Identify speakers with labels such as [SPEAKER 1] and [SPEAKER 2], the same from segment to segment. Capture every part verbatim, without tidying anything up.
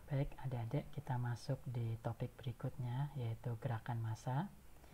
[SPEAKER 1] Baik, adik-adik, kita masuk di topik berikutnya, yaitu gerakan massa.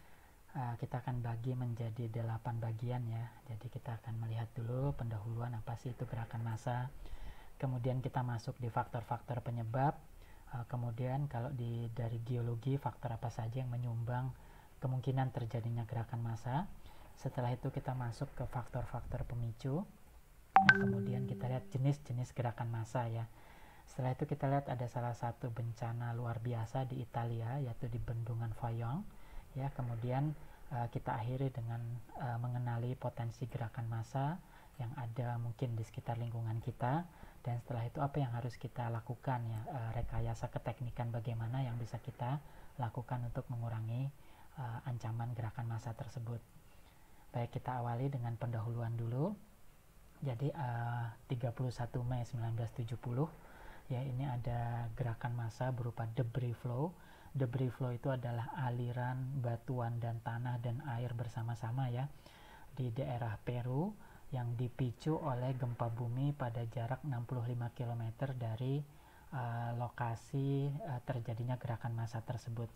[SPEAKER 1] Uh, kita akan bagi menjadi delapan bagian ya. Jadi kita akan melihat dulu pendahuluan apa sih itu gerakan massa. Kemudian kita masuk di faktor-faktor penyebab. Uh, kemudian kalau di dari geologi, faktor apa saja yang menyumbang kemungkinan terjadinya gerakan massa. Setelah itu kita masuk ke faktor-faktor pemicu. Nah, kemudian kita lihat jenis-jenis gerakan massa ya. Setelah itu kita lihat ada salah satu bencana luar biasa di Italia, yaitu di Bendungan Vajont. Ya, kemudian uh, kita akhiri dengan uh, mengenali potensi gerakan massa yang ada mungkin di sekitar lingkungan kita. Dan setelah itu apa yang harus kita lakukan ya, uh, rekayasa keteknikan bagaimana yang bisa kita lakukan untuk mengurangi uh, ancaman gerakan massa tersebut. Baik, kita awali dengan pendahuluan dulu. Jadi uh, tiga puluh satu Mei sembilan belas tujuh puluh ya, ini ada gerakan massa berupa debris flow. Debris flow itu adalah aliran batuan dan tanah dan air bersama-sama ya di daerah Peru yang dipicu oleh gempa bumi pada jarak enam puluh lima kilometer dari uh, lokasi uh, terjadinya gerakan massa tersebut.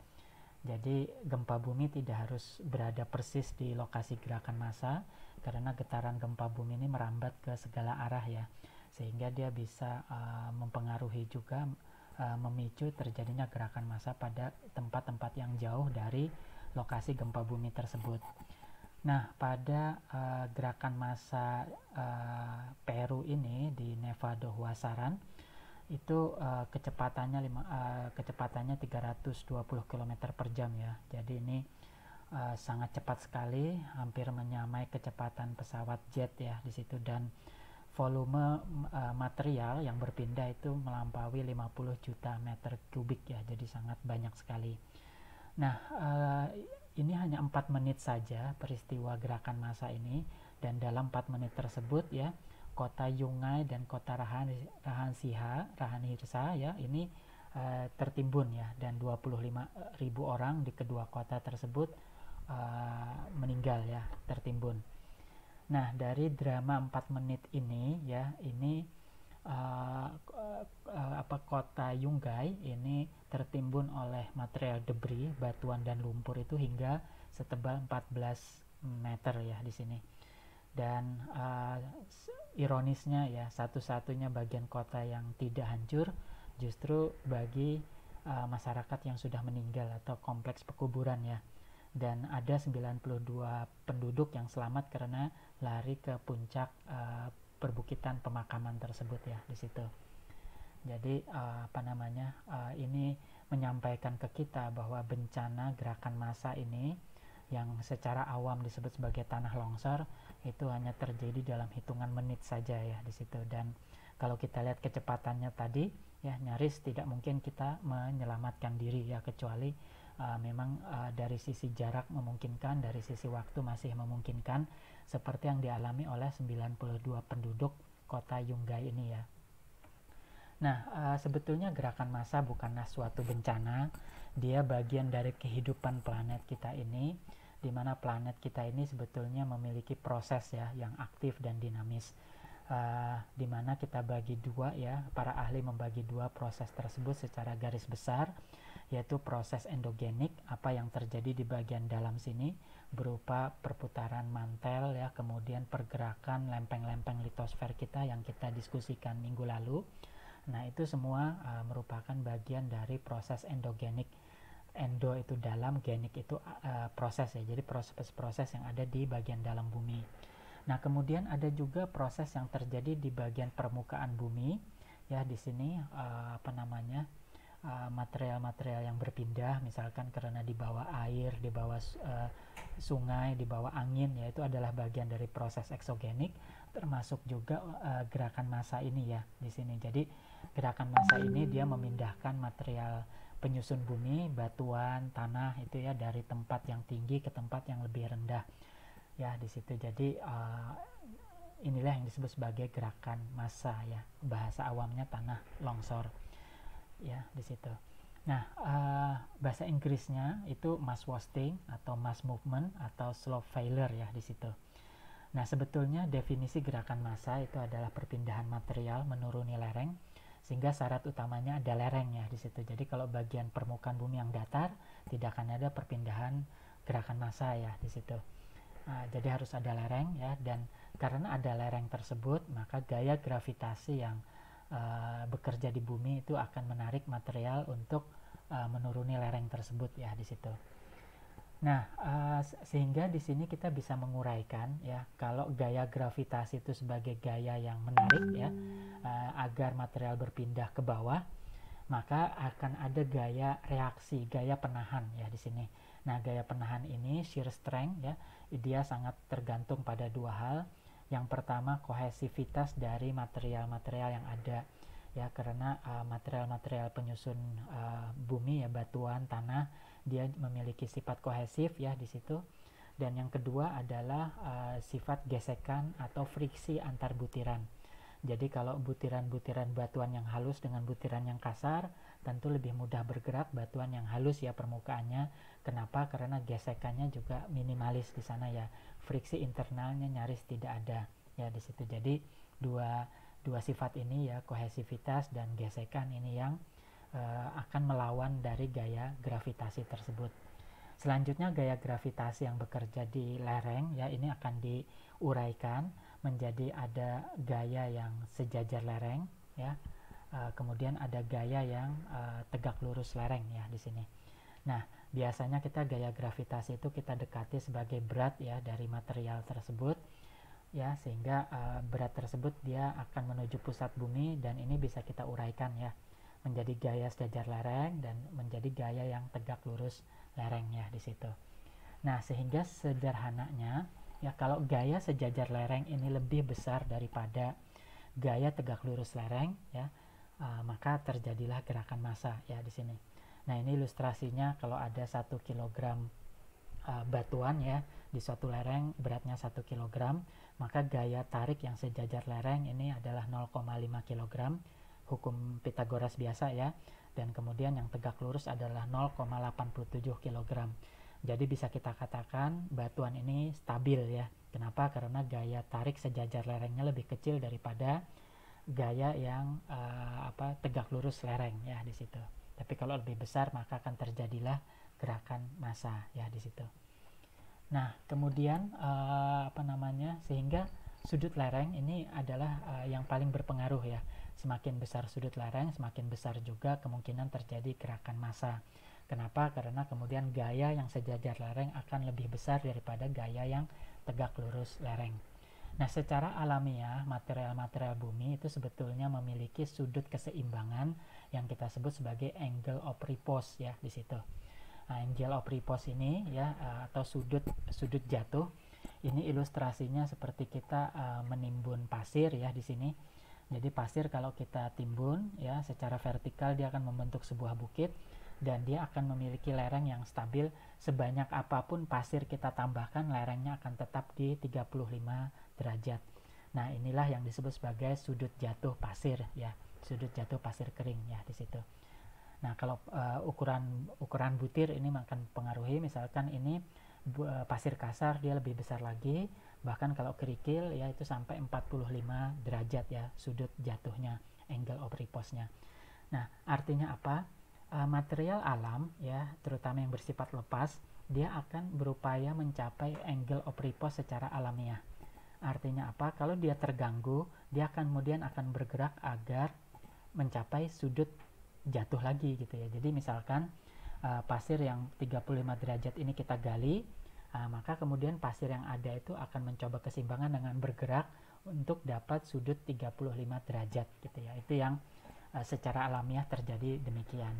[SPEAKER 1] Jadi gempa bumi tidak harus berada persis di lokasi gerakan massa, karena getaran gempa bumi ini merambat ke segala arah ya, sehingga dia bisa uh, mempengaruhi juga uh, memicu terjadinya gerakan massa pada tempat-tempat yang jauh dari lokasi gempa bumi tersebut. Nah, pada uh, gerakan massa uh, Peru ini di Nevado Huasaran itu uh, kecepatannya lima, uh, kecepatannya tiga ratus dua puluh kilometer per jam ya. Jadi ini uh, sangat cepat sekali, hampir menyamai kecepatan pesawat jet ya di situ, dan volume uh, material yang berpindah itu melampaui lima puluh juta meter kubik ya. Jadi sangat banyak sekali. Nah, uh, ini hanya empat menit saja peristiwa gerakan massa ini, dan dalam empat menit tersebut ya, kota Yungay dan kota Rahan, Rahansiha, Rahanhirsa ya, ini uh, tertimbun ya, dan dua puluh lima ribu orang di kedua kota tersebut uh, meninggal ya, tertimbun. Nah, dari drama empat menit ini ya, ini uh, uh, apa kota Yungay ini tertimbun oleh material debris, batuan dan lumpur itu hingga setebal empat belas meter ya di sini. Dan uh, ironisnya ya, satu-satunya bagian kota yang tidak hancur justru bagi uh, masyarakat yang sudah meninggal atau kompleks pekuburan ya. Dan ada sembilan puluh dua penduduk yang selamat karena lari ke puncak uh, perbukitan pemakaman tersebut ya di situ. Jadi uh, apa namanya uh, ini menyampaikan ke kita bahwa bencana gerakan massa ini yang secara awam disebut sebagai tanah longsor itu hanya terjadi dalam hitungan menit saja ya di situ. Dan kalau kita lihat kecepatannya tadi ya, nyaris tidak mungkin kita menyelamatkan diri ya, kecuali uh, memang uh, dari sisi jarak memungkinkan, dari sisi waktu masih memungkinkan, seperti yang dialami oleh sembilan puluh dua penduduk kota Yungay ini ya. Nah, uh, sebetulnya gerakan massa bukanlah suatu bencana, dia bagian dari kehidupan planet kita ini, di mana planet kita ini sebetulnya memiliki proses ya yang aktif dan dinamis, uh, di mana kita bagi dua ya, para ahli membagi dua proses tersebut secara garis besar, yaitu proses endogenik, apa yang terjadi di bagian dalam sini berupa perputaran mantel ya, kemudian pergerakan lempeng-lempeng litosfer kita yang kita diskusikan minggu lalu. Nah, itu semua uh, merupakan bagian dari proses endogenik. Endo itu dalam, genik itu uh, proses ya, jadi proses-proses yang ada di bagian dalam bumi. Nah, kemudian ada juga proses yang terjadi di bagian permukaan bumi ya, di sini uh, apa namanya uh, material-material yang berpindah, misalkan karena di bawah air, di bawah uh, sungai, di bawah angin ya, itu adalah bagian dari proses eksogenik, termasuk juga uh, gerakan massa ini ya di sini. Jadi gerakan massa ini dia memindahkan material penyusun bumi, batuan, tanah itu ya, dari tempat yang tinggi ke tempat yang lebih rendah ya di situ. Jadi uh, inilah yang disebut sebagai gerakan massa ya, bahasa awamnya tanah longsor ya di situ. Nah, uh, bahasa Inggrisnya itu mass wasting atau mass movement atau slope failure ya di situ. Nah, sebetulnya definisi gerakan massa itu adalah perpindahan material menuruni lereng sehingga syarat utamanya ada lereng ya di situ. Jadi kalau bagian permukaan bumi yang datar tidak akan ada perpindahan gerakan massa ya di situ. Nah, jadi harus ada lereng ya, dan karena ada lereng tersebut maka gaya gravitasi yang uh, bekerja di bumi itu akan menarik material untuk uh, menuruni lereng tersebut ya di situ. Nah, uh, sehingga di sini kita bisa menguraikan ya, kalau gaya gravitasi itu sebagai gaya yang menarik ya, uh, agar material berpindah ke bawah, maka akan ada gaya reaksi, gaya penahan ya di sini. Nah, gaya penahan ini shear strength ya, dia sangat tergantung pada dua hal. Yang pertama, kohesivitas dari material-material yang ada ya, karena uh, material-material penyusun uh, bumi ya, batuan, tanah, dia memiliki sifat kohesif ya di situ. Dan yang kedua adalah uh, sifat gesekan atau friksi antar butiran. Jadi kalau butiran-butiran batuan yang halus dengan butiran yang kasar, tentu lebih mudah bergerak batuan yang halus ya permukaannya. Kenapa? Karena gesekannya juga minimalis di sana ya. Friksi internalnya nyaris tidak ada ya di situ. Jadi dua dua sifat ini ya, kohesivitas dan gesekan, ini yang uh, akan melawan dari gaya gravitasi tersebut. Selanjutnya gaya gravitasi yang bekerja di lereng ya, ini akan diuraikan menjadi ada gaya yang sejajar lereng ya, uh, kemudian ada gaya yang uh, tegak lurus lereng ya di sini. Nah, biasanya kita gaya gravitasi itu kita dekati sebagai berat ya dari material tersebut ya, sehingga uh, berat tersebut dia akan menuju pusat bumi, dan ini bisa kita uraikan ya menjadi gaya sejajar lereng dan menjadi gaya yang tegak lurus lereng ya di situ. Nah, sehingga sederhananya ya, kalau gaya sejajar lereng ini lebih besar daripada gaya tegak lurus lereng ya, uh, maka terjadilah gerakan massa ya di sini. Nah, ini ilustrasinya kalau ada satu kilogram uh, batuan ya di suatu lereng beratnya satu kilogram, maka gaya tarik yang sejajar lereng ini adalah nol koma lima kilogram, hukum Pythagoras biasa ya, dan kemudian yang tegak lurus adalah nol koma delapan tujuh kilogram. Jadi bisa kita katakan batuan ini stabil ya. Kenapa? Karena gaya tarik sejajar lerengnya lebih kecil daripada gaya yang uh, apa tegak lurus lereng ya di situ. Tapi kalau lebih besar maka akan terjadilah gerakan massa ya di situ. Nah, kemudian uh, apa namanya? Sehingga sudut lereng ini adalah uh, yang paling berpengaruh ya. Semakin besar sudut lereng, semakin besar juga kemungkinan terjadi gerakan massa. Kenapa? Karena kemudian gaya yang sejajar lereng akan lebih besar daripada gaya yang tegak lurus lereng. Nah, secara alamiah material-material bumi itu sebetulnya memiliki sudut keseimbangan yang kita sebut sebagai angle of repose ya di situ. Nah, angle of repose ini ya, atau sudut sudut jatuh, ini ilustrasinya seperti kita uh, menimbun pasir ya di sini. Jadi pasir kalau kita timbun ya secara vertikal dia akan membentuk sebuah bukit, dan dia akan memiliki lereng yang stabil. Sebanyak apapun pasir kita tambahkan, lerengnya akan tetap di tiga puluh lima derajat. Nah, inilah yang disebut sebagai sudut jatuh pasir ya, sudut jatuh pasir kering ya di situ. Nah, kalau uh, ukuran ukuran butir ini akan mempengaruhi. Misalkan ini uh, pasir kasar, dia lebih besar lagi. Bahkan kalau kerikil ya itu sampai empat puluh lima derajat ya sudut jatuhnya, angle of repose-nya. Nah, artinya apa? Uh, material alam ya, terutama yang bersifat lepas, dia akan berupaya mencapai angle of repose secara alamiah. Artinya apa? Kalau dia terganggu, dia akan kemudian akan bergerak agar mencapai sudut jatuh lagi gitu ya. Jadi misalkan uh, pasir yang tiga puluh lima derajat ini kita gali, uh, maka kemudian pasir yang ada itu akan mencoba keseimbangan dengan bergerak untuk dapat sudut tiga puluh lima derajat gitu ya. Itu yang uh, secara alamiah terjadi demikian.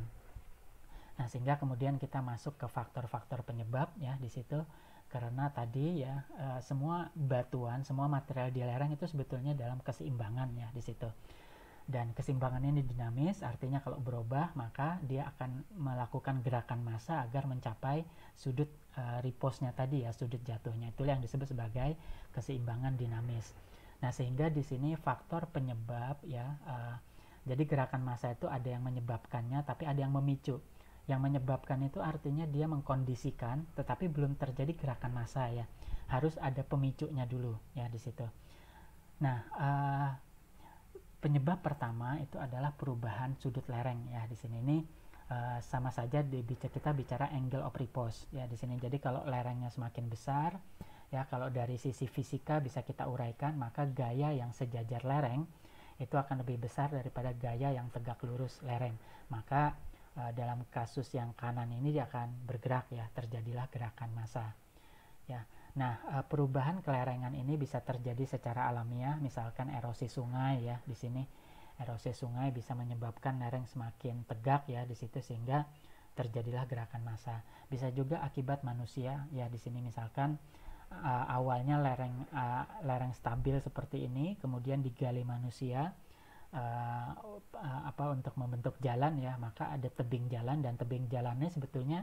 [SPEAKER 1] Nah, sehingga kemudian kita masuk ke faktor-faktor penyebab ya di situ, karena tadi ya e, semua batuan, semua material di lereng itu sebetulnya dalam keseimbangan ya di situ. Dan keseimbangan ini dinamis, artinya kalau berubah maka dia akan melakukan gerakan massa agar mencapai sudut e, repose-nya tadi ya, sudut jatuhnya. Itulah yang disebut sebagai keseimbangan dinamis. Nah, sehingga di sini faktor penyebab ya, e, jadi gerakan massa itu ada yang menyebabkannya, tapi ada yang memicu. Yang menyebabkan itu artinya dia mengkondisikan, tetapi belum terjadi gerakan massa ya. Harus ada pemicunya dulu ya di situ. Nah, uh, penyebab pertama itu adalah perubahan sudut lereng ya. Di sini ini uh, sama saja di, kita bicara angle of repose ya di sini. Jadi kalau lerengnya semakin besar ya, kalau dari sisi fisika bisa kita uraikan, maka gaya yang sejajar lereng itu akan lebih besar daripada gaya yang tegak lurus lereng. Maka uh, dalam kasus yang kanan ini dia akan bergerak ya, terjadilah gerakan massa ya. Nah, perubahan kelerengan ini bisa terjadi secara alamiah, misalkan erosi sungai ya. Di sini erosi sungai bisa menyebabkan lereng semakin tegak ya di situ, sehingga terjadilah gerakan massa. Bisa juga akibat manusia ya. Di sini misalkan uh, awalnya lereng uh, lereng stabil seperti ini, kemudian digali manusia uh, uh, apa untuk membentuk jalan ya, maka ada tebing jalan, dan tebing jalannya sebetulnya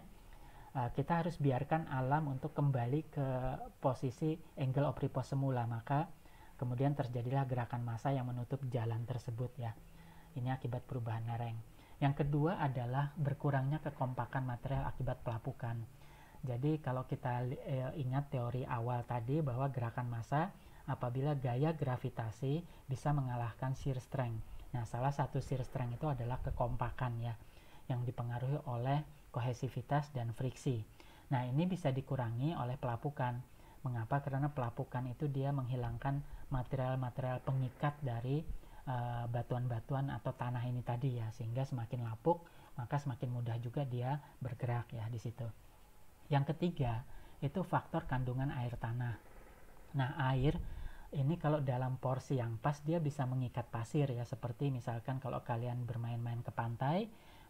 [SPEAKER 1] kita harus biarkan alam untuk kembali ke posisi angle of repose semula, maka kemudian terjadilah gerakan massa yang menutup jalan tersebut ya. Ini akibat perubahan lereng. Yang kedua adalah berkurangnya kekompakan material akibat pelapukan. Jadi kalau kita eh, ingat teori awal tadi bahwa gerakan massa apabila gaya gravitasi bisa mengalahkan shear strength. Nah, salah satu shear strength itu adalah kekompakan ya, yang dipengaruhi oleh kohesivitas dan friksi. Nah, ini bisa dikurangi oleh pelapukan. Mengapa? Karena pelapukan itu dia menghilangkan material-material pengikat dari uh, batuan-batuan atau tanah ini tadi ya, sehingga semakin lapuk maka semakin mudah juga dia bergerak ya di situ. Yang ketiga itu faktor kandungan air tanah. Nah, air ini kalau dalam porsi yang pas dia bisa mengikat pasir ya, seperti misalkan kalau kalian bermain-main ke pantai,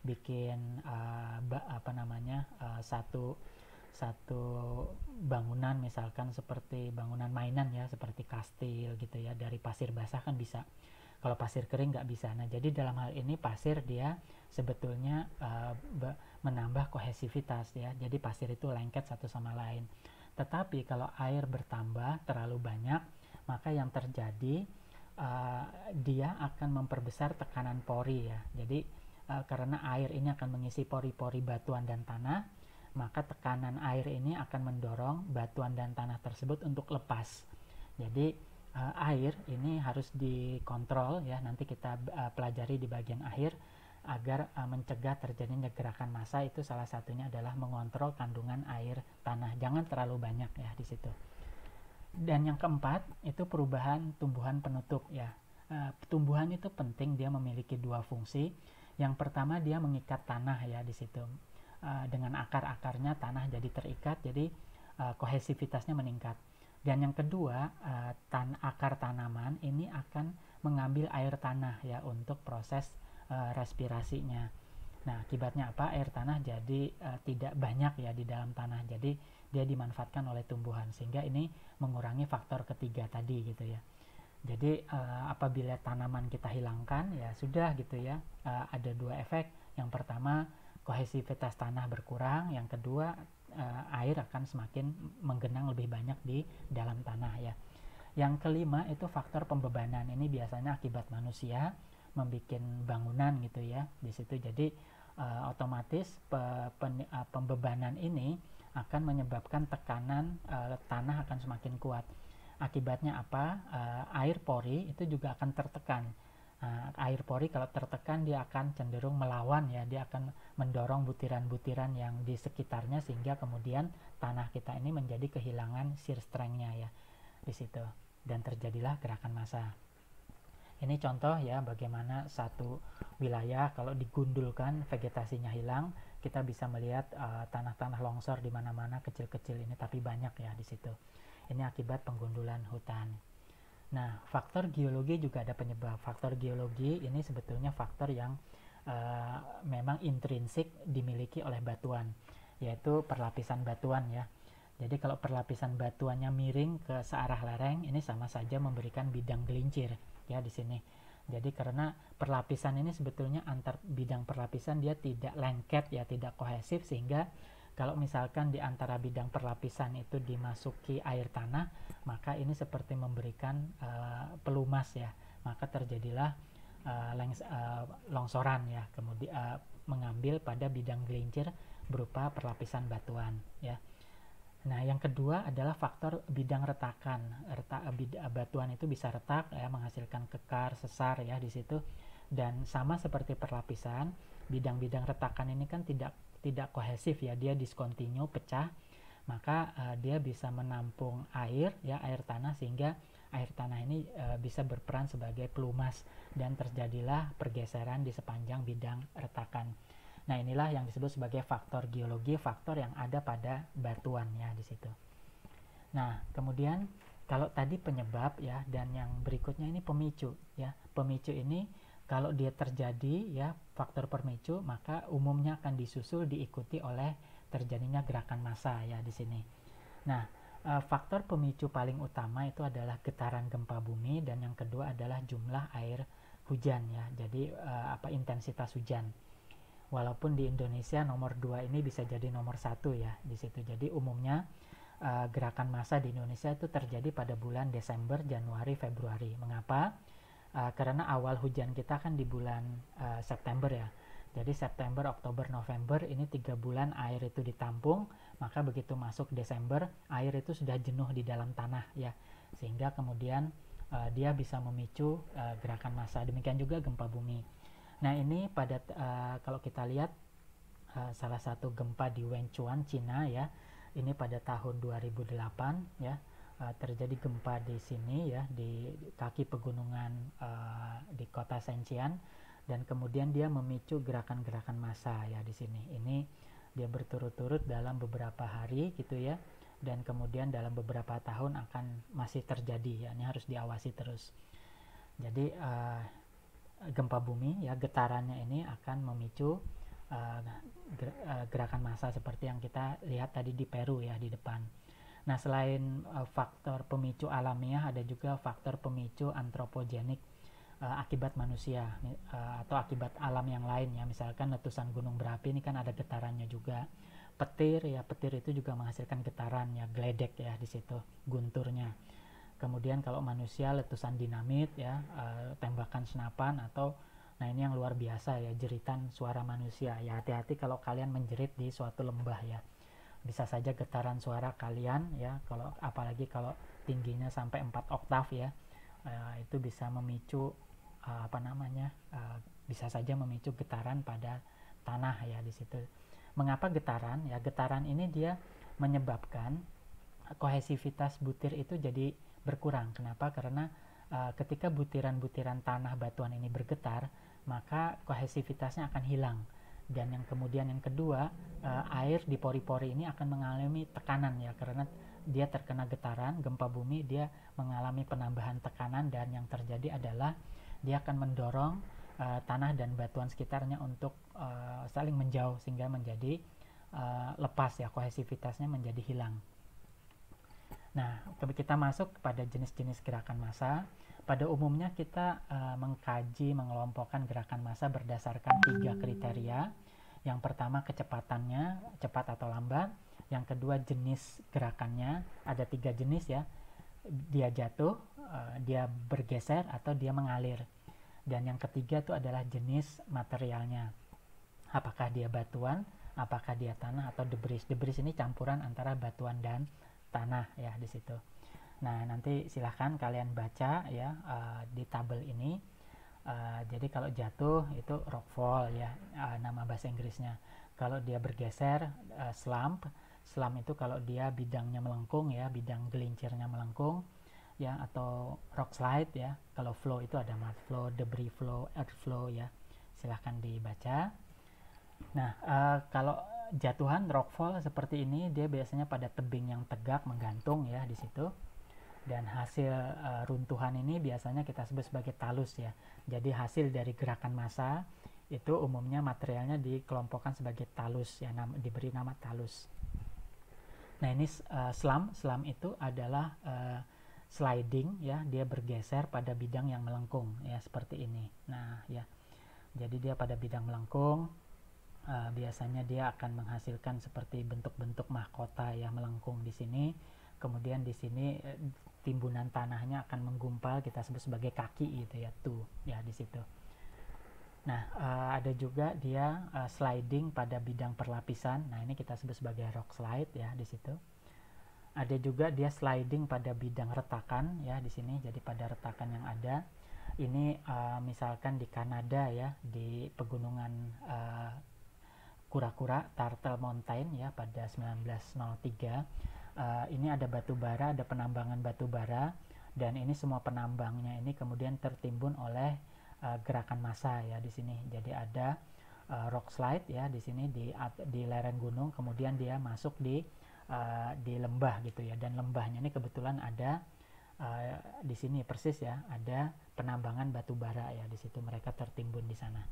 [SPEAKER 1] bikin uh, apa namanya uh, satu satu bangunan, misalkan seperti bangunan mainan ya, seperti kastil gitu ya, dari pasir basah kan bisa. Kalau pasir kering nggak bisa. Nah, jadi dalam hal ini pasir dia sebetulnya uh, menambah kohesivitas ya. Jadi pasir itu lengket satu sama lain. Tetapi kalau air bertambah terlalu banyak, maka yang terjadi uh, dia akan memperbesar tekanan pori ya. Jadi Uh, karena air ini akan mengisi pori-pori batuan dan tanah, maka tekanan air ini akan mendorong batuan dan tanah tersebut untuk lepas. Jadi uh, air ini harus dikontrol ya, nanti kita uh, pelajari di bagian akhir, agar uh, mencegah terjadinya gerakan massa. Itu salah satunya adalah mengontrol kandungan air tanah, jangan terlalu banyak ya di situ. Dan yang keempat itu perubahan tumbuhan penutup ya. Uh, tumbuhan itu penting, dia memiliki dua fungsi. Yang pertama dia mengikat tanah ya di situ. Uh, dengan akar-akarnya tanah jadi terikat, jadi uh, kohesivitasnya meningkat. Dan yang kedua, uh, tan akar tanaman ini akan mengambil air tanah ya untuk proses uh, respirasinya. Nah, akibatnya apa? Air tanah jadi uh, tidak banyak ya di dalam tanah. Jadi dia dimanfaatkan oleh tumbuhan, sehingga ini mengurangi faktor ketiga tadi gitu ya. Jadi uh, apabila tanaman kita hilangkan ya sudah gitu ya, uh, ada dua efek. Yang pertama kohesivitas tanah berkurang, yang kedua uh, air akan semakin menggenang lebih banyak di dalam tanah ya. Yang kelima itu faktor pembebanan. Ini biasanya akibat manusia membuat bangunan gitu ya di situ. Jadi uh, otomatis pe, pen, uh, pembebanan ini akan menyebabkan tekanan uh, tanah akan semakin kuat. Akibatnya apa? Uh, air pori itu juga akan tertekan. Uh, air pori kalau tertekan dia akan cenderung melawan ya, dia akan mendorong butiran-butiran yang di sekitarnya, sehingga kemudian tanah kita ini menjadi kehilangan shear strength-nya ya di situ, dan terjadilah gerakan massa. Ini contoh ya bagaimana satu wilayah kalau digundulkan vegetasinya hilang, kita bisa melihat uh, tanah-tanah longsor di mana-mana kecil-kecil ini, tapi banyak ya di situ. Ini akibat penggundulan hutan. Nah, faktor geologi juga ada penyebab. Faktor geologi ini sebetulnya faktor yang uh, memang intrinsik dimiliki oleh batuan, yaitu perlapisan batuan ya. Jadi kalau perlapisan batuannya miring ke searah lereng, ini sama saja memberikan bidang gelincir ya di sini. Jadi karena perlapisan ini sebetulnya antar bidang perlapisan dia tidak lengket ya, tidak kohesif, sehingga kalau misalkan di antara bidang perlapisan itu dimasuki air tanah, maka ini seperti memberikan uh, pelumas ya, maka terjadilah uh, lengs, uh, longsoran ya, kemudian uh, mengambil pada bidang gelincir berupa perlapisan batuan ya. Nah, yang kedua adalah faktor bidang retakan. Reta, bid, batuan itu bisa retak ya, menghasilkan kekar, sesar ya di situ. Dan sama seperti perlapisan, bidang-bidang retakan ini kan tidak tidak kohesif ya, dia diskontinu, pecah. Maka uh, dia bisa menampung air ya, air tanah, sehingga air tanah ini uh, bisa berperan sebagai pelumas dan terjadilah pergeseran di sepanjang bidang retakan. Nah, inilah yang disebut sebagai faktor geologi, faktor yang ada pada batuan ya di situ. Nah, kemudian kalau tadi penyebab ya, dan yang berikutnya ini pemicu ya. Pemicu ini kalau dia terjadi ya, faktor pemicu, maka umumnya akan disusul diikuti oleh terjadinya gerakan massa ya di sini. Nah, faktor pemicu paling utama itu adalah getaran gempa bumi, dan yang kedua adalah jumlah air hujan ya. Jadi apa intensitas hujan. Walaupun di Indonesia nomor dua ini bisa jadi nomor satu ya di situ. Jadi umumnya uh, gerakan massa di Indonesia itu terjadi pada bulan Desember, Januari, Februari. Mengapa? Uh, karena awal hujan kita kan di bulan uh, September ya. Jadi September, Oktober, November ini tiga bulan air itu ditampung. Maka begitu masuk Desember, air itu sudah jenuh di dalam tanah ya. Sehingga kemudian uh, dia bisa memicu uh, gerakan massa. Demikian juga gempa bumi. Nah, ini pada uh, kalau kita lihat uh, salah satu gempa di Wenchuan, Cina ya. Ini pada tahun dua ribu delapan ya. Uh, terjadi gempa di sini ya, di kaki pegunungan uh, di kota Shenzhen, dan kemudian dia memicu gerakan-gerakan massa ya di sini. Ini dia berturut-turut dalam beberapa hari gitu ya. Dan kemudian dalam beberapa tahun akan masih terjadi ya. Ini harus diawasi terus. Jadi uh, gempa bumi ya, getarannya ini akan memicu uh, gerakan massa seperti yang kita lihat tadi di Peru ya di depan. Nah, selain uh, faktor pemicu alamiah, ada juga faktor pemicu antropogenik uh, akibat manusia uh, atau akibat alam yang lain ya. Misalkan letusan gunung berapi ini kan ada getarannya juga. Petir ya, petir itu juga menghasilkan getaran ya, geledek ya di situ gunturnya. Kemudian kalau manusia letusan dinamit ya, uh, tembakan senapan, atau nah ini yang luar biasa ya, jeritan suara manusia ya. Hati-hati kalau kalian menjerit di suatu lembah ya, bisa saja getaran suara kalian ya, kalau apalagi kalau tingginya sampai empat oktav ya, uh, itu bisa memicu uh, apa namanya uh, bisa saja memicu getaran pada tanah ya di situ. Mengapa getaran ya? Getaran ini dia menyebabkan kohesivitas butir itu jadi berkurang. Kenapa? Karena uh, ketika butiran-butiran tanah batuan ini bergetar, maka kohesivitasnya akan hilang. Dan yang kemudian yang kedua, uh, air di pori-pori ini akan mengalami tekanan ya, karena dia terkena getaran gempa bumi, dia mengalami penambahan tekanan, dan yang terjadi adalah dia akan mendorong uh, tanah dan batuan sekitarnya untuk uh, saling menjauh, sehingga menjadi uh, lepas ya, kohesivitasnya menjadi hilang. Nah, kita masuk kepada jenis-jenis gerakan massa. Pada umumnya kita uh, mengkaji, mengelompokkan gerakan massa berdasarkan tiga kriteria. Yang pertama kecepatannya, cepat atau lambat. Yang kedua jenis gerakannya, ada tiga jenis ya. Dia jatuh, uh, dia bergeser, atau dia mengalir. Dan yang ketiga itu adalah jenis materialnya. Apakah dia batuan, apakah dia tanah, atau debris. Debris ini campuran antara batuan dan tanah ya di situ. Nah, nanti silahkan kalian baca ya uh, di tabel ini. Uh, jadi kalau jatuh itu rockfall ya, uh, nama bahasa Inggrisnya. Kalau dia bergeser, uh, slump. Slump itu kalau dia bidangnya melengkung ya, bidang gelincirnya melengkung ya, atau rock slide ya. Kalau flow itu ada mud flow, debris flow, earth flow ya. Silahkan dibaca. Nah, uh, kalau jatuhan rockfall seperti ini, dia biasanya pada tebing yang tegak menggantung ya di situ. Dan hasil uh, runtuhan ini biasanya kita sebut sebagai talus ya. Jadi hasil dari gerakan massa itu umumnya materialnya dikelompokkan sebagai talus ya, nama, diberi nama talus. Nah, ini uh, slump. Slump itu adalah uh, sliding ya, dia bergeser pada bidang yang melengkung ya, seperti ini. Nah ya, jadi dia pada bidang melengkung. Uh, biasanya dia akan menghasilkan seperti bentuk-bentuk mahkota ya, melengkung di sini. Kemudian di sini eh, timbunan tanahnya akan menggumpal, kita sebut sebagai kaki gitu ya, tuh ya di situ. Nah, uh, ada juga dia uh, sliding pada bidang perlapisan. Nah, ini kita sebut sebagai rock slide ya di situ. Ada juga dia sliding pada bidang retakan ya di sini. Jadi pada retakan yang ada ini uh, misalkan di Kanada ya, di pegunungan uh, kura-kura Turtle Mountain ya pada sembilan belas nol tiga. Uh, ini ada batu bara, ada penambangan batu bara, dan ini semua penambangnya ini kemudian tertimbun oleh uh, gerakan massa ya di sini. Jadi ada uh, rock slide ya di sini di di lereng gunung, kemudian dia masuk di uh, di lembah gitu ya, dan lembahnya ini kebetulan ada uh, di sini persis ya, ada penambangan batu bara ya di situ, mereka tertimbun di sana.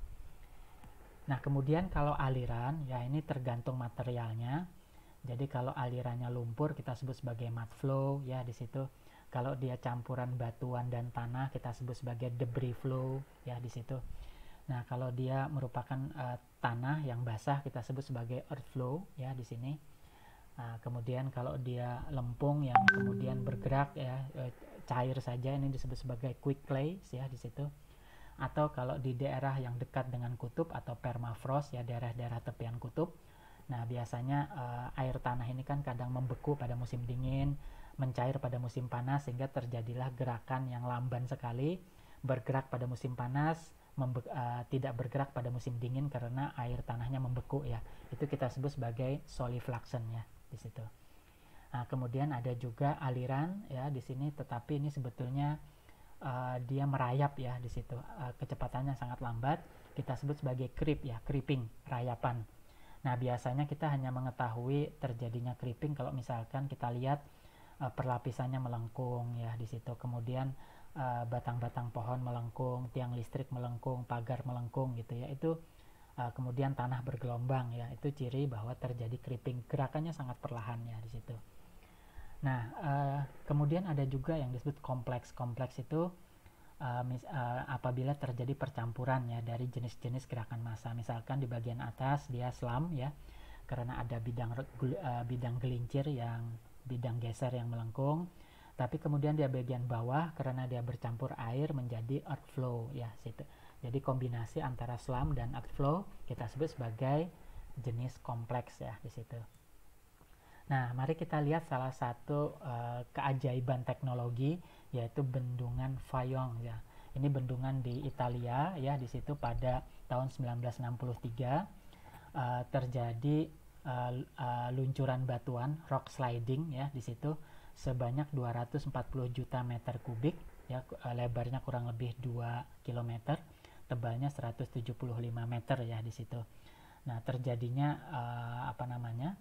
[SPEAKER 1] Nah, kemudian kalau aliran ya ini tergantung materialnya. Jadi kalau alirannya lumpur kita sebut sebagai mud flow ya di situ. Kalau dia campuran batuan dan tanah kita sebut sebagai debris flow ya di situ. Nah, kalau dia merupakan uh, tanah yang basah kita sebut sebagai earth flow ya di sini. Nah, kemudian kalau dia lempung yang kemudian bergerak ya uh, cair saja, ini disebut sebagai quick clay ya di situ. Atau kalau di daerah yang dekat dengan kutub atau permafrost ya, daerah-daerah tepian kutub, nah biasanya uh, air tanah ini kan kadang membeku pada musim dingin, mencair pada musim panas, sehingga terjadilah gerakan yang lamban sekali, bergerak pada musim panas, membe- uh, tidak bergerak pada musim dingin karena air tanahnya membeku ya. Itu kita sebut sebagai solifluction ya di situ. Nah, kemudian ada juga aliran ya di sini, tetapi ini sebetulnya Uh, dia merayap ya di situ, uh, kecepatannya sangat lambat, kita sebut sebagai creep ya, creeping, rayapan. Nah, biasanya kita hanya mengetahui terjadinya creeping kalau misalkan kita lihat uh, perlapisannya melengkung ya di situ, kemudian uh, batang-batang pohon melengkung, tiang listrik melengkung, pagar melengkung gitu ya, itu uh, kemudian tanah bergelombang ya, itu ciri bahwa terjadi creeping, gerakannya sangat perlahan ya di situ. Nah, uh, kemudian ada juga yang disebut kompleks. Kompleks itu uh, mis, uh, apabila terjadi percampuran ya dari jenis-jenis gerakan massa. Misalkan di bagian atas dia slam ya, karena ada bidang uh, bidang gelincir yang bidang geser yang melengkung. Tapi kemudian di bagian bawah karena dia bercampur air menjadi earth flow ya situ. Jadi kombinasi antara slam dan earth flow kita sebut sebagai jenis kompleks ya di situ. Nah, mari kita lihat salah satu uh, keajaiban teknologi, yaitu bendungan Fayong ya. Ini bendungan di Italia ya, di situ pada tahun sembilan belas enam puluh tiga uh, terjadi uh, uh, luncuran batuan rock sliding ya di situ sebanyak dua ratus empat puluh juta meter kubik ya, uh, lebarnya kurang lebih dua kilometer, tebalnya seratus tujuh puluh lima meter ya di situ. Nah, terjadinya uh, apa namanya?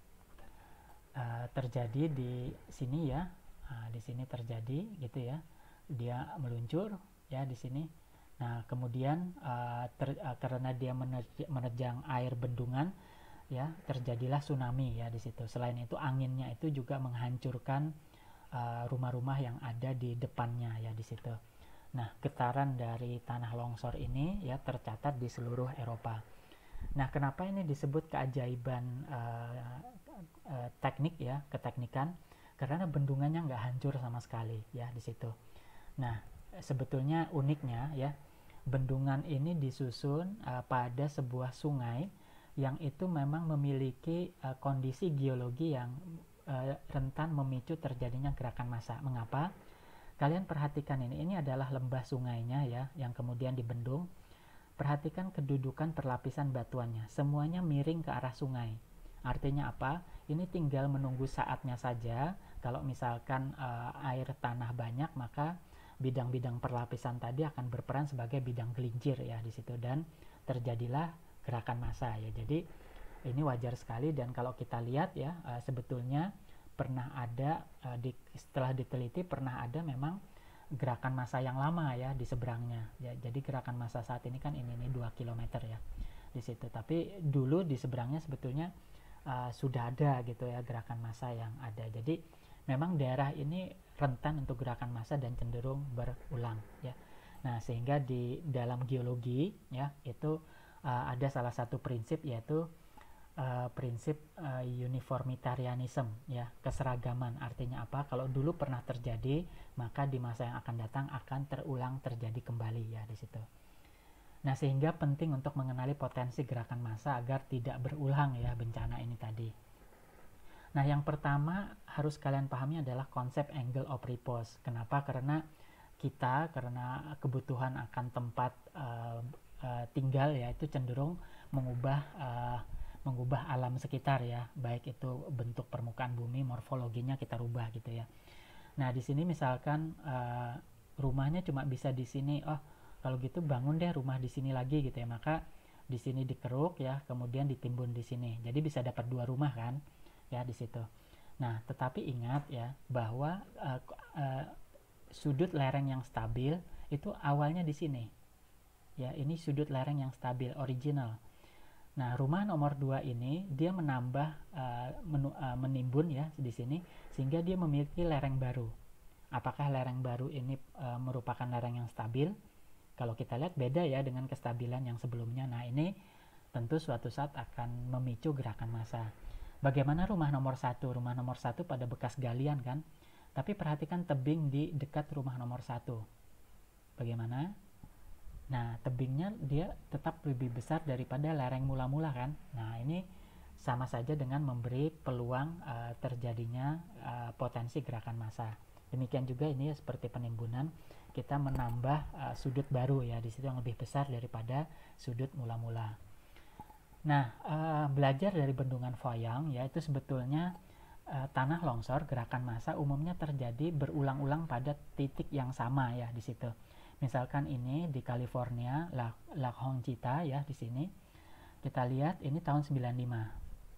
[SPEAKER 1] Uh, terjadi di sini ya, uh, di sini terjadi gitu ya, dia meluncur ya di sini. Nah, kemudian uh, ter, uh, karena dia menerjang air bendungan ya, terjadilah tsunami ya di situ. Selain itu anginnya itu juga menghancurkan uh, rumah-rumah yang ada di depannya ya di situ. Nah, getaran dari tanah longsor ini ya tercatat di seluruh Eropa. Nah, kenapa ini disebut keajaiban uh, uh, teknik ya, keteknikan? Karena bendungannya nggak hancur sama sekali ya di situ. Nah, sebetulnya uniknya ya, bendungan ini disusun uh, pada sebuah sungai yang itu memang memiliki uh, kondisi geologi yang uh, rentan memicu terjadinya gerakan massa. Mengapa? Kalian perhatikan ini, ini adalah lembah sungainya ya, yang kemudian dibendung. Perhatikan kedudukan perlapisan batuannya, semuanya miring ke arah sungai. Artinya apa? Ini tinggal menunggu saatnya saja. Kalau misalkan uh, air tanah banyak, maka bidang-bidang perlapisan tadi akan berperan sebagai bidang gelincir ya di situ, dan terjadilah gerakan massa ya. Jadi ini wajar sekali, dan kalau kita lihat ya uh, sebetulnya pernah ada uh, di, setelah diteliti pernah ada memang gerakan massa yang lama ya di seberangnya ya. Jadi gerakan massa saat ini kan ini ini dua kilometer ya di situ, tapi dulu di seberangnya sebetulnya uh, sudah ada gitu ya gerakan massa yang ada. Jadi memang daerah ini rentan untuk gerakan massa dan cenderung berulang ya. Nah, sehingga di dalam geologi ya itu uh, ada salah satu prinsip, yaitu Uh, prinsip uh, uniformitarianism ya, keseragaman. Artinya apa? Kalau dulu pernah terjadi, maka di masa yang akan datang akan terulang terjadi kembali ya di situ. Nah, sehingga penting untuk mengenali potensi gerakan massa agar tidak berulang ya bencana ini tadi. Nah, yang pertama harus kalian pahami adalah konsep angle of repose. Kenapa? Karena kita, karena kebutuhan akan tempat uh, uh, tinggal ya, itu cenderung mengubah uh, mengubah alam sekitar ya, baik itu bentuk permukaan bumi, morfologinya kita rubah gitu ya. Nah, di sini misalkan uh, rumahnya cuma bisa di sini, oh kalau gitu bangun deh rumah di sini lagi gitu ya, maka di sini dikeruk ya, kemudian ditimbun di sini, jadi bisa dapat dua rumah kan ya di situ. Nah, tetapi ingat ya bahwa uh, uh, sudut lereng yang stabil itu awalnya di sini. Ya, ini sudut lereng yang stabil original. Nah, rumah nomor dua ini dia menambah uh, menu, uh, menimbun ya di sini sehingga dia memiliki lereng baru. Apakah lereng baru ini uh, merupakan lereng yang stabil? Kalau kita lihat beda ya dengan kestabilan yang sebelumnya. Nah, ini tentu suatu saat akan memicu gerakan massa. Bagaimana rumah nomor satu? Rumah nomor satu pada bekas galian kan? Tapi perhatikan tebing di dekat rumah nomor satu. Bagaimana? Nah, tebingnya dia tetap lebih besar daripada lereng mula-mula kan? Nah, ini sama saja dengan memberi peluang uh, terjadinya uh, potensi gerakan massa. Demikian juga ini ya, seperti penimbunan, kita menambah uh, sudut baru ya, di situ yang lebih besar daripada sudut mula-mula. Nah, uh, belajar dari bendungan Foyang ya, itu sebetulnya uh, tanah longsor gerakan massa umumnya terjadi berulang-ulang pada titik yang sama ya di situ. Misalkan ini di California, Lac Hongchita ya di sini. Kita lihat ini tahun sembilan puluh lima.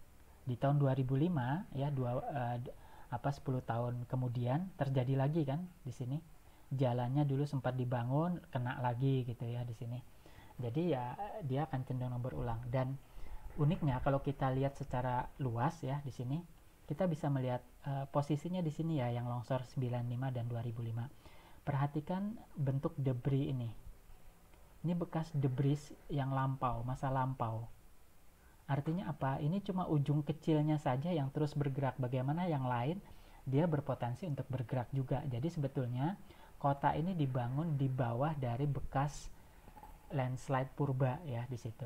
[SPEAKER 1] Di tahun dua ribu lima ya dua uh, apa sepuluh tahun kemudian terjadi lagi kan di sini. Jalannya dulu sempat dibangun, kena lagi gitu ya di sini. Jadi ya dia akan cenderung berulang. Dan uniknya kalau kita lihat secara luas ya di sini, kita bisa melihat uh, posisinya di sini ya yang longsor sembilan puluh lima dan dua ribu lima. Perhatikan bentuk debris ini. Ini bekas debris yang lampau, masa lampau. Artinya apa? Ini cuma ujung kecilnya saja yang terus bergerak. Bagaimana yang lain dia berpotensi untuk bergerak juga. Jadi sebetulnya kota ini dibangun di bawah dari bekas landslide purba ya di situ.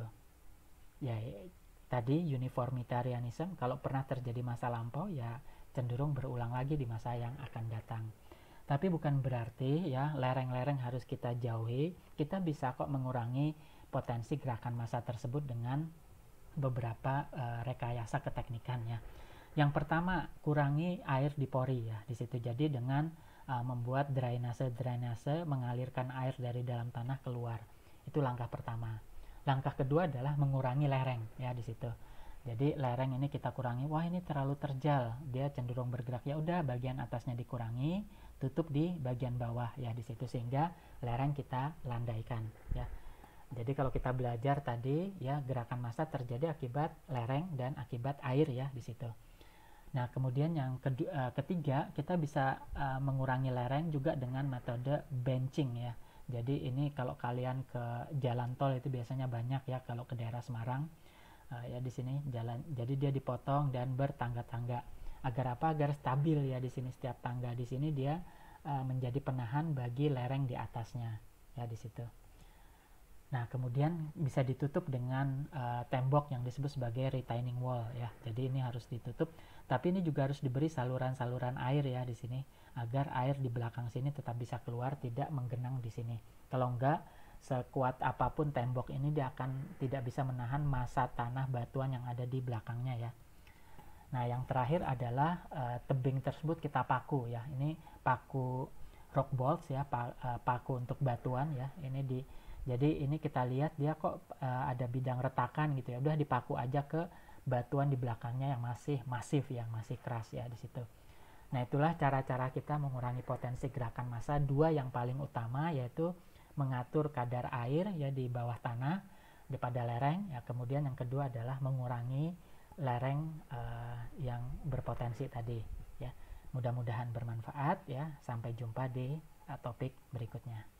[SPEAKER 1] Ya, tadi uniformitarianism, kalau pernah terjadi masa lampau ya cenderung berulang lagi di masa yang akan datang. Tapi bukan berarti ya lereng-lereng harus kita jauhi. Kita bisa kok mengurangi potensi gerakan massa tersebut dengan beberapa uh, rekayasa keteknikan ya. Yang pertama, kurangi air di pori ya di situ. Jadi dengan uh, membuat drainase-drainase mengalirkan air dari dalam tanah keluar. Itu langkah pertama. Langkah kedua adalah mengurangi lereng ya di situ. Jadi lereng ini kita kurangi. Wah, ini terlalu terjal, dia cenderung bergerak. Ya udah, bagian atasnya dikurangi, tutup di bagian bawah ya di situ sehingga lereng kita landaikan ya. Jadi kalau kita belajar tadi ya gerakan massa terjadi akibat lereng dan akibat air ya di situ. Nah, kemudian yang kedua, uh, ketiga kita bisa uh, mengurangi lereng juga dengan metode benching ya. Jadi ini kalau kalian ke jalan tol itu biasanya banyak ya kalau ke daerah Semarang uh, ya di sini jalan. Jadi dia dipotong dan bertangga-tangga. Agar apa? Agar stabil ya di sini, setiap tangga di sini dia uh, menjadi penahan bagi lereng di atasnya ya di situ. Nah, kemudian bisa ditutup dengan uh, tembok yang disebut sebagai retaining wall ya. Jadi ini harus ditutup, tapi ini juga harus diberi saluran-saluran air ya di sini agar air di belakang sini tetap bisa keluar, tidak menggenang di sini. Kalau enggak, sekuat apapun tembok ini dia akan tidak bisa menahan massa tanah batuan yang ada di belakangnya ya. Nah, yang terakhir adalah uh, tebing tersebut kita paku ya. Ini paku rock bolts ya, pa, uh, paku untuk batuan ya. Ini di jadi ini kita lihat dia kok uh, ada bidang retakan gitu ya. Udah dipaku aja ke batuan di belakangnya yang masih masif ya, masih keras ya di situ. Nah, itulah cara-cara kita mengurangi potensi gerakan massa. Dua yang paling utama yaitu mengatur kadar air ya di bawah tanah di pada lereng ya. Kemudian yang kedua adalah mengurangi lereng uh, yang berpotensi tadi ya. Mudah-mudahan bermanfaat ya. Sampai jumpa di uh, topik berikutnya.